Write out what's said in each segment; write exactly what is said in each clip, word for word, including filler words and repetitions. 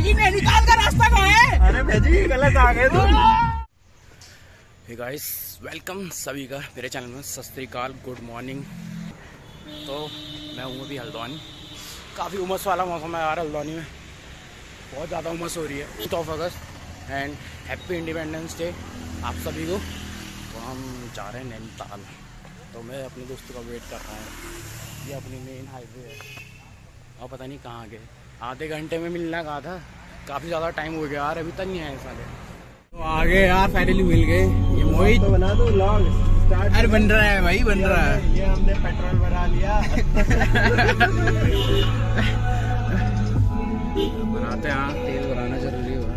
भाई नैनीताल का रास्ता कहाँ है? अरे भाई गलत आ गए तुम। हे गाइस, वेलकम सभी का मेरे चैनल में। सत श्री अकाल, गुड मॉर्निंग। तो मैं हूँ अभी हल्द्वानी। काफ़ी उमस वाला मौसम है यार हल्द्वानी में, बहुत ज़्यादा उमस हो रही है। Fifth of August and happy independence day आप सभी को। तो हम जा रहे हैं नैनीताल। तो मैं अपने दोस्तों का वेट कर रहा हूँ। ये अपनी मेन हाईवे है और पता नहीं कहाँ गए। आधे घंटे में मिलना कहा था, काफ़ी ज़्यादा टाइम हो गया यार, अभी तक नहीं आए सारे। तो आगे यार फाइनली मिल गए। ये मोहित तो बना दो व्लॉग स्टार्ट। अरे बन रहा है भाई, बन रहा है। ये हमने पेट्रोल भरा लिया। बनाते हैं, हाँ तेल भराना जरूरी होगा।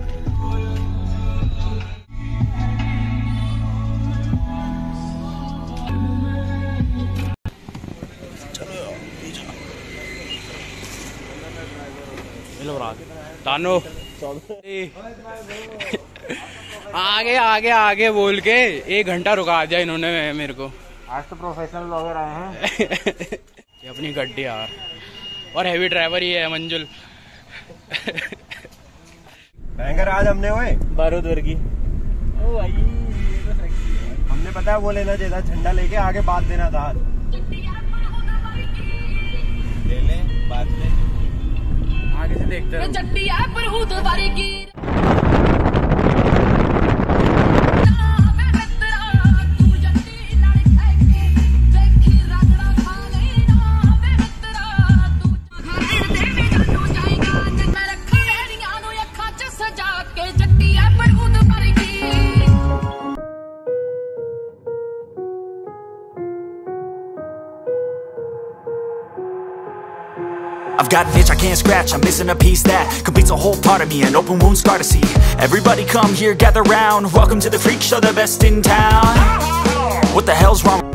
चलो रात तानो आगे आगे आगे बोल के एक घंटा रुका दिया इन्होंने मेरे को। आज तो प्रोफेशनल ब्लॉगर आए हैं। ये अपनी गड्डी यार, और हैवी ड्राइवर ही है मंजुल। भयंकर आज हमने हुए बारूद वर्गी। ओ भाई हमने पता है वो लेना चाहिए था, झंडा लेके आगे बात देना था। ले ले बात ले, आगे से देखते रहो। I've got an itch I can't scratch, I'm missing a piece that completes a whole part of me, an open wound scar to see. Everybody come here, gather round, welcome to the freak show, the best in town. What the hell's wrong?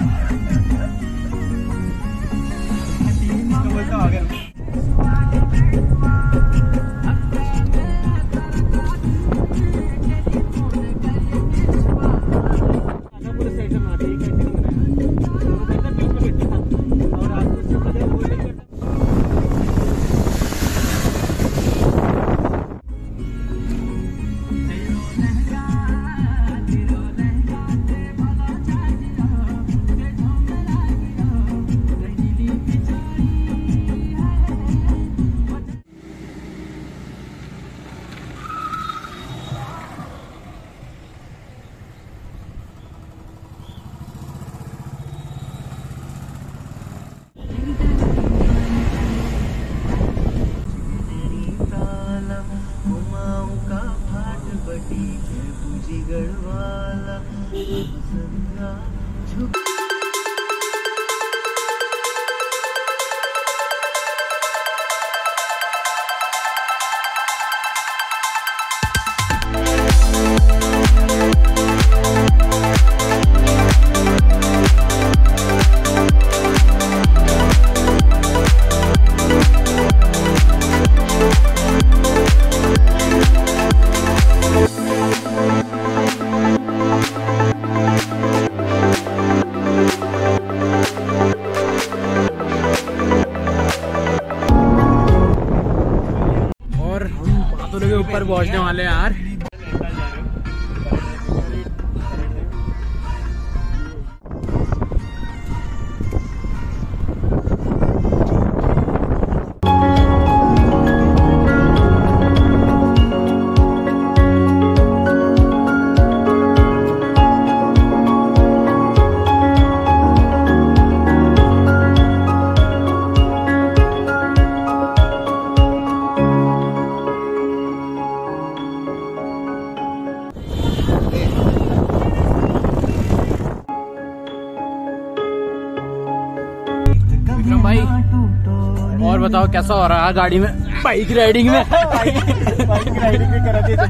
ऊपर पहुंचने वाले यार। विक्रम भाई, और बताओ कैसा हो रहा है गाड़ी में, बाइक राइडिंग में? बाइक राइडिंग भी करा दी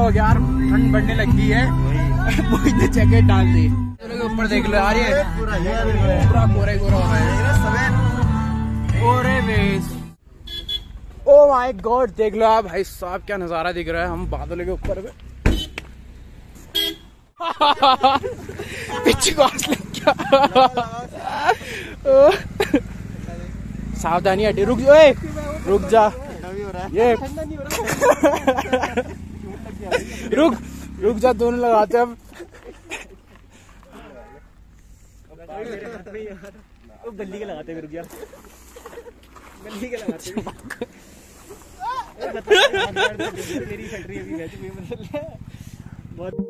हो गया यार, ठंड बढ़ने लगी है। वही तो जैकेट डाल दी। ऊपर देख लो यार, ये पूरा गोरा गोरा हो रहा है। ओ माय गॉड, देख लो आप भाई साहब, क्या नजारा दिख रहा है। हम बादलों के ऊपर पे पीछे को क्या सावधानी हटी, रुक ओए रुक जा, ये रुक रुक जा, दोनों लगाते अब। गली के लगाते रुक गया, गली के लगाते तेरी फैक्ट्री अभी बहुत।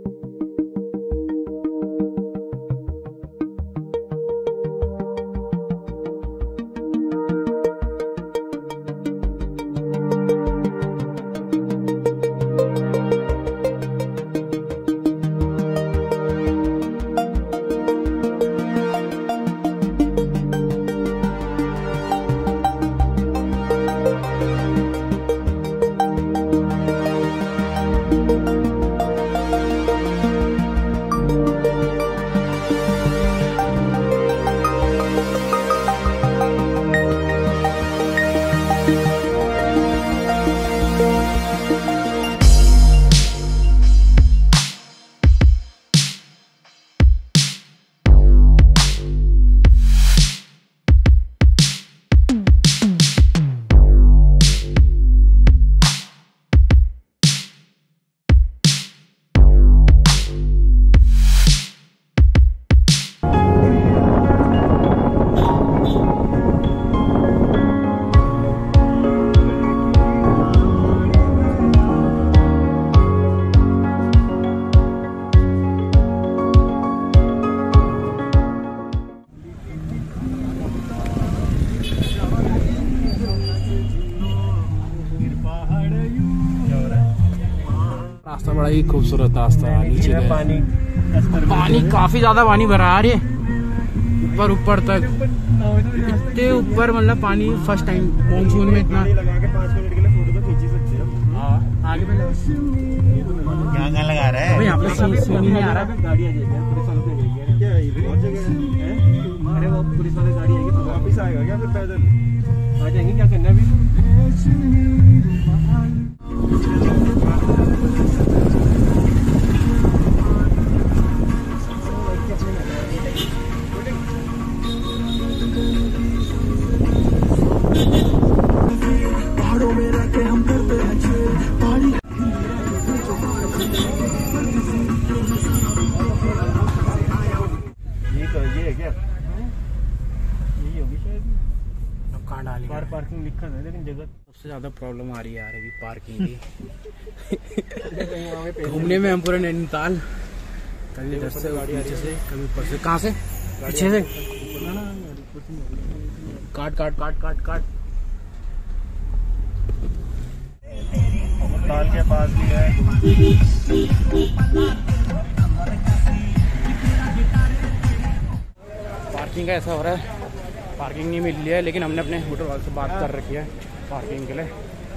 रास्ता बड़ा ही खूबसूरत रास्ता है। नीचे पानी पानी काफी ज्यादा पानी भरा है ये ऊपर ऊपर तक, इतने ऊपर, मतलब पानी फर्स्ट टाइम मानसून में इतना लगा के पाँच मिनट के लिए फोटो तो खींच ही सकते हैं। हाँ आगे में क्या क्या लगा रहा है यहाँ पे, सीन नहीं आ रहा। गाड़ी आ जाएगी पुलिस वालों से जाएगी क्या, बहुत जगह है। अरे वो पुलिस वाले गाड़ी आएगी तो वापिस आएगा क्या, फिर पैदल आ जाएंगे, क्या करना अभी। कार पार्किंग लिखा है लेकिन जगह सबसे ज्यादा प्रॉब्लम आ रही है यार अभी पार्किंग की। घूमने में हम पूरा नैनीताल, कभी इधर से पीछे से, कभी ऊपर से, कहाँ से पीछे से, काट काट काट काट काट ताल के पास भी है। पार्किंग का ऐसा हो रहा है, पार्किंग नहीं मिल रही है, लेकिन हमने अपने होटल वाले से बात कर रखी है पार्किंग के लिए।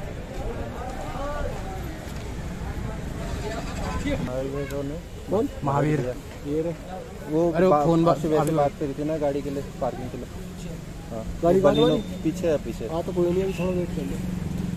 कौन महावीर, ये वो अरे वो फोन बात से वैसे बात करी थी ना गाड़ी के लिए, पार्किंग के लिए। हाँ गाड़ी पीछे है, पीछे। हाँ तो कोई नहीं, थोड़ा वेट कर लो।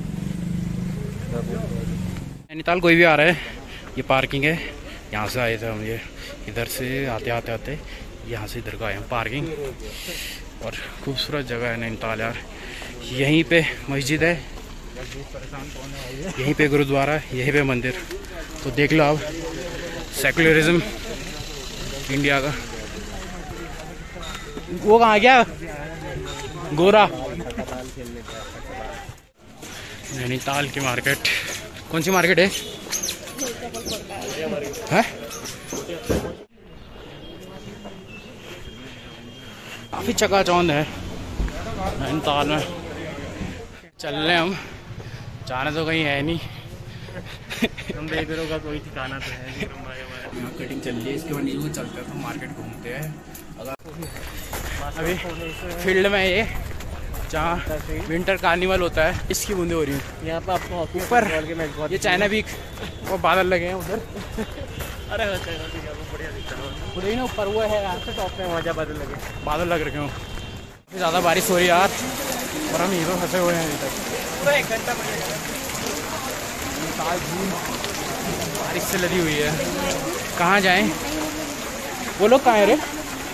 नैनीताल कोई भी आ रहा है, ये पार्किंग है। यहाँ से आए थे हम, ये इधर से आते आते आते यहाँ से इधर को आए हम पार्किंग। और खूबसूरत जगह है नैनीताल यार। यहीं पे मस्जिद है, यहीं पे गुरुद्वारा है, यहीं पे मंदिर। तो देख लो आप सेकुलरिज्म इंडिया का। वो कहाँ गया गोरा। नैनीताल की मार्केट, कौन सी मार्केट है, है? काफी चकाचौंध है नैनीताल में। चल रहे हम, जाना तो कहीं है नहीं। तुम देख रहे हो कोई ठिकाना तो है नहीं। यहाँ कटिंग चल रही है, इसके बाद नीचे को चलते हैं तो मार्केट घूमते हैं। अगर अभी फील्ड में ये जहाँ विंटर कार्निवल होता है, इसकी बूंदे हो रही हैं यहाँ पे आपको ऊपर। ये चाइना वीक वो बादल लगे हैं उधर। अरे बढ़िया दिखता है उधर ही ना, ऊपर वो है यहाँ से टॉप पे, वहाँ बादल लगे बादल लग रखे हों। ज़्यादा बारिश हो रही है यार, और हम हीरो फंसे हुए हैं अभी तक। पूरा एक घंटा बारिश से लदी हुई है। कहाँ जाएं? वो लोग कहाँ है रे?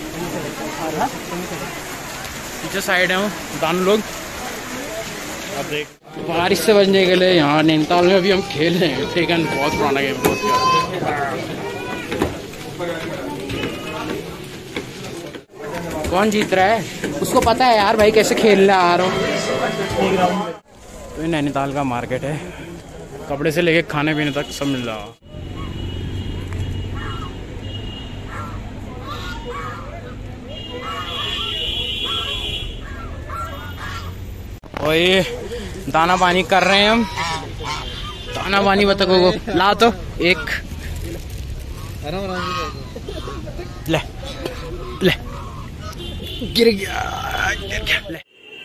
पीछे साइड है वो दान लोग। अब देख बारिश से बचने के लिए यहाँ नैनीताल में अभी हम खेल रहे हैं सेकंड, बहुत पुराना गेम बहुत। कौन जीत रहा है उसको पता है यार भाई कैसे खेलना आ रहा हूँ। तो ये नैनीताल का मार्केट है, कपड़े से लेके खाने पीने तक सब मिल रहा। और ये दाना पानी कर रहे हैं हम, दाना पानी बतखों को ला तो एक ले ले गिर गया गिर गया ले।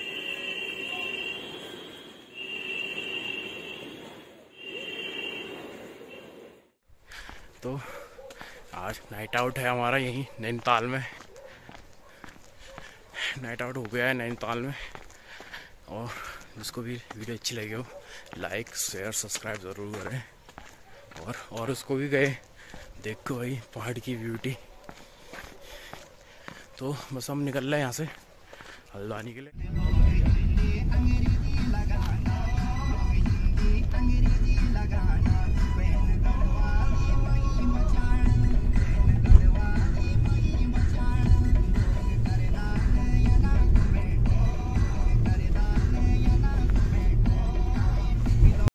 तो आज नाइट आउट है हमारा यहीं नैनीताल में। नाइट आउट हो गया है नैनीताल में। और जिसको भी वीडियो अच्छी लगी हो लाइक शेयर सब्सक्राइब ज़रूर करें। और और उसको भी गए देखो भाई पहाड़ की ब्यूटी। तो बस हम निकल रहे हैं यहाँ से हल्द्वानी के लिए।